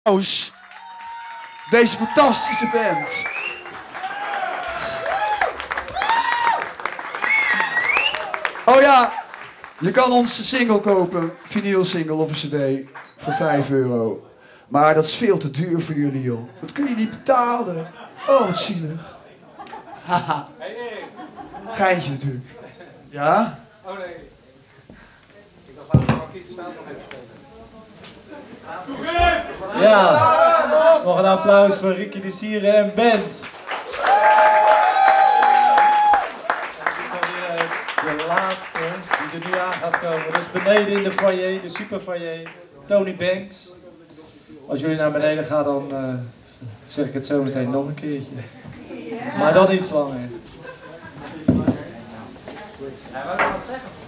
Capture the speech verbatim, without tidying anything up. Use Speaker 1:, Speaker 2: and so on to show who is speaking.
Speaker 1: applaus. Deze fantastische band. Oh ja, je kan onze single kopen, vinylsingle of een cd, voor vijf euro. Maar dat is veel te duur voor jullie, joh. Dat kun je niet betalen. Oh, wat zielig. Haha. Geintje natuurlijk. Ja?
Speaker 2: Oh nee. Ik wil graag een artiest staan nog even spelen.
Speaker 3: Ja, nog een applaus voor Ricky de Sieren en band. Dit is alweer de laatste die er nu aan gaat komen. Dus beneden in de foyer, de super foyer, Tony Banks. Als jullie naar beneden gaan, dan uh, zeg ik het zo meteen nog een keertje. Maar dan iets langer.
Speaker 2: Hij wou nog wat zeggen.